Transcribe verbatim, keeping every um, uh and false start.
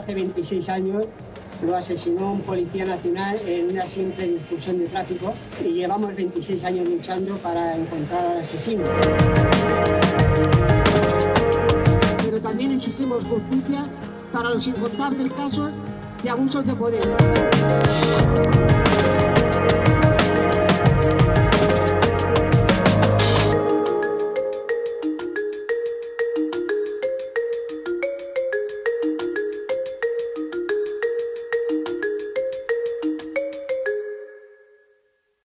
hace veintiséis años lo asesinó un policía nacional en una simple discusión de tráfico y llevamos veintiséis años luchando para encontrar al asesino. Pero también exigimos justicia para los incontables casos de abusos de poder.